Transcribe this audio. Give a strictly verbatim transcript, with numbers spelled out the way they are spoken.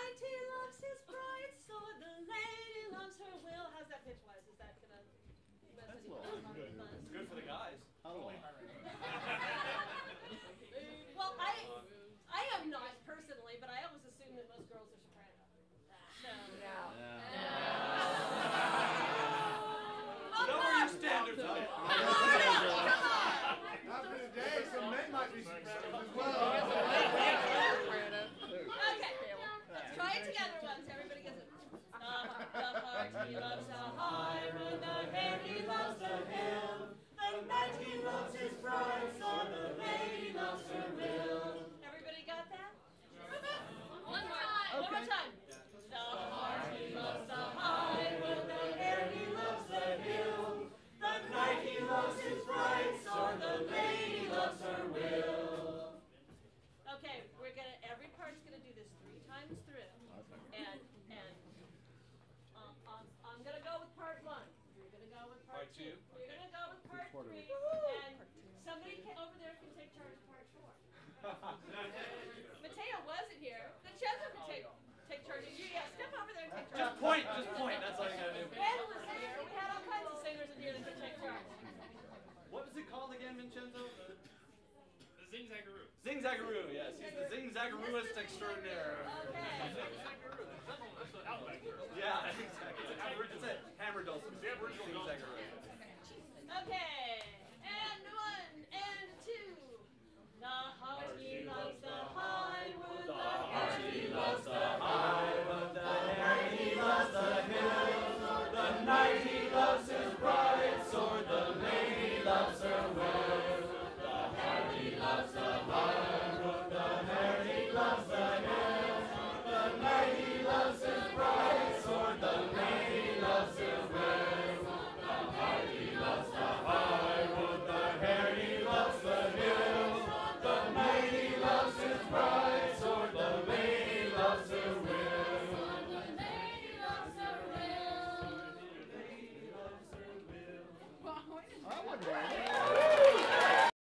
knight he loves his bride, sword. The lady loves her will. How's that pitch-wise? Is that gonna? That's well, good. It's good for the guys. How long? Well, I, I am not personally, but I always assume that most girls are soprano. So. No. Yeah. Well, Lower your standards a bit. After today, some men might be sopranos as well. Okay, let's try it together once. Everybody gets it. The, the heart he loves the highway, the hare he loves the hill. The knight he loves his bride, so the lady loves her will. Everybody got that? One more time. One more time. The heart he loves the highway, the hare he loves the hill. The knight he loves his bride, so the lady loves her will. Okay, we're gonna. Every part's gonna do this three times through, and and um, um, I'm gonna go with part one. You're gonna go with part, Part two. two. You're gonna go with part three, and somebody can, over there can take charge of part four. Mateo wasn't here. Vincenzo can take take charge of you. Yeah, step over there and take charge. Just point, just point. That's all you gotta do. Ben was here. We had all kinds of singers in here that could take charge. What was it called again, Vincenzo? The The Zing-Zagaroo. Zing-Zagaroo, yes. He's the Zing-Zagarooist extraordinaire. Okay. Outback girl. Yeah, exactly. It's a hammer dulcimer. The Aboriginal Zing-Zagaroo. Okay. And one and two. The heart he loves the highwood, the heart he loves the highwood, the hare he loves the hill, the knight he loves his bride, sword, the lady loves her will. The heart he loves the highwood.